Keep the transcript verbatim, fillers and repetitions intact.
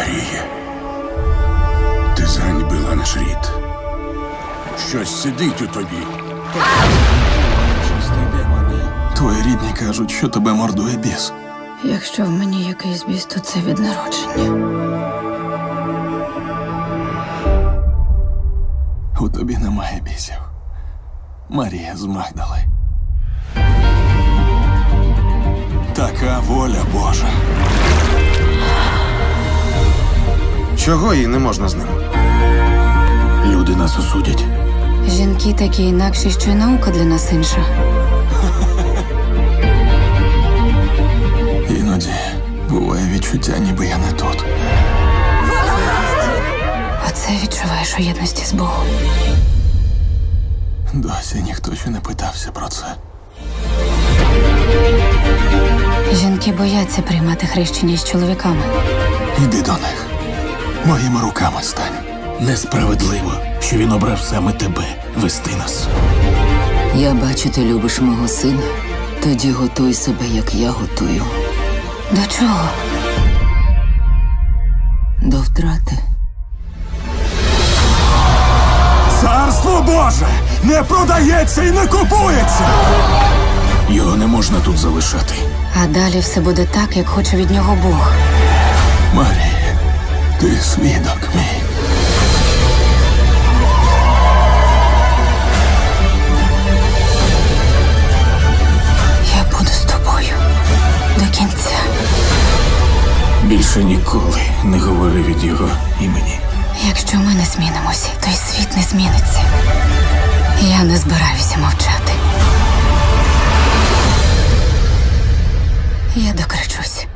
Марія, ти зганьбила наш рід. Щось сидить у тобі. Твої рідні кажуть, що тебе мордує біс. Якщо в мені якийсь біс, то це від народження. У тобі немає бісів. Марія з Магдали. Така воля Божа. Чого їй не можна з ним? Люди нас осудять. Жінки такі інакші, що й наука для нас інша. Іноді буває відчуття, ніби я не тут. Оце відчуваєш у єдності з Богом. Досі ніхто ще не питався про це. Жінки бояться приймати хрещення з чоловіками. Йди до них. Моїми руками стань. Несправедливо, що він обрав саме тебе вести нас. Я бачу, ти любиш мого сина. Тоді готуй себе, як я готую. До чого? До втрати. Царство Боже не продається і не купується! Його не можна тут залишати. А далі все буде так, як хоче від нього Бог. Марія, ти свідок мій. Я буду з тобою до кінця. Більше ніколи не говори від його імені. Якщо ми не змінимося, то й світ не зміниться. Я не збираюся мовчати. Я докричусь.